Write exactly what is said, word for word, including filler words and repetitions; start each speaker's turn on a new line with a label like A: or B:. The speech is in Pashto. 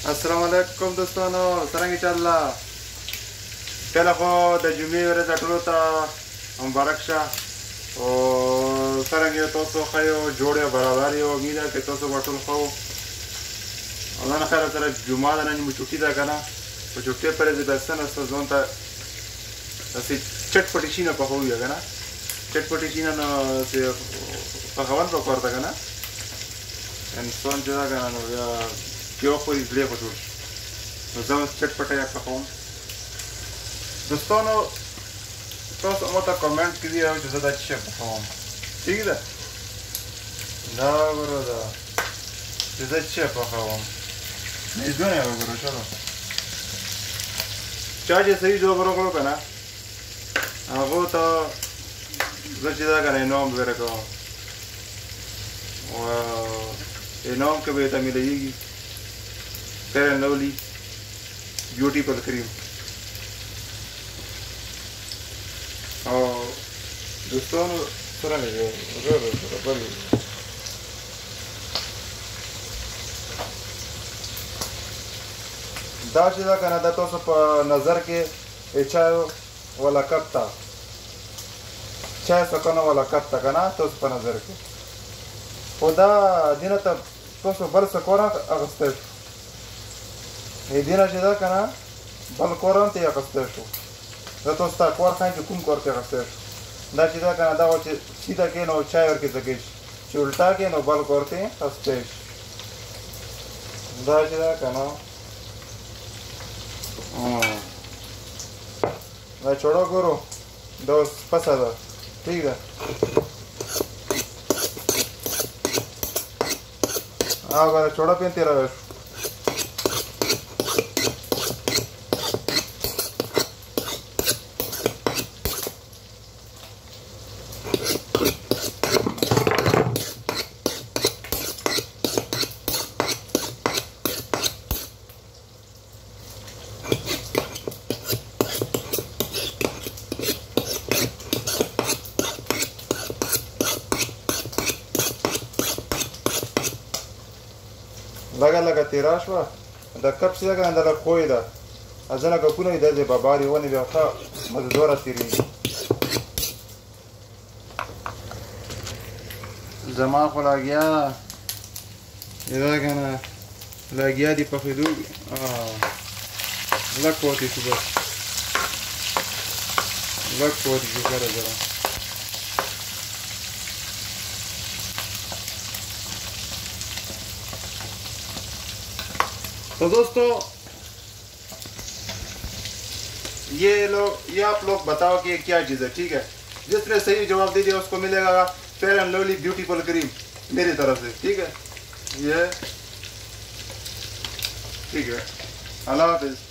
A: अस्सलाम वालेकुम दोस्तोनो, څنګه چल्ला کله خو د جمعې ورځ ټولو ته مبارک شه او څنګه تاسو خو جوړ برابر یو امید ده چې تاسو ټول خو الله نه خیر سره جمعه ده نن مو چټي ده کنه په چټي پرې د بسنه ځون ته اسی چټپټی شینه په هو یو کنه چټپټی شینه نو چې په خوان په کوړه کنه انسان جدا کنه نو یا کیو خو دې له پټول نو زما چټپټه یا په کوم دوستانو تاسو مو ته کمنټ کړئ او چې زه دا څه په کوم ٹھیک ده دا ورته چې زه څه په کوم نه ځونه وګورئ چلو چا چې صحیح جواب ورکړو کنه هغه ته زه چې دا کنه نوم ورکړم او نوم کې به ته مليږي فیر اینڈ لولی بیوٹی پر کریم اور دوستانو څرنګه دی وګورئ بل دا چې دا کنه دا تاسو په نظر کې چای ولا کپتا چای سکنه ولا کپتا کنه تاسو په نظر کې او دا دینه ته تاسو بل څه کور اغسته ای دینه چې دا کنه بل کوران ته اغسته شو دا تاسو تا کور خان چې کوم کور ته اغسته شو دا چې دا کنه دا چې سیده کې نو چای ورکې ځکه چې الټا کې نو بل کور ته اغسته دا چې دا کنه دا छोड़ो करो दोस्त पसंद है ठीक है हाँ अगर छोड़ा पे तेरा لگا لگا تیرا شوه دا کپ چې دا کنه دا خوی ده ځنه کپونه دي د باباري ونې بیا ښه مزدوره تیریږي زما خو لګیا دا کنه لګیا دي پخېدو لږ پاتې شو بس لږ پاتې شو کره ذره तो दोस्तों ये लोग ये आप लोग बताओ कि ये क्या चीज़ है ठीक है जिसने सही जवाब दे दिया उसको मिलेगा fair and lovely beautiful cream मेरी तरफ से ठीक है ये ठीक है अल्लाह हाफिज़।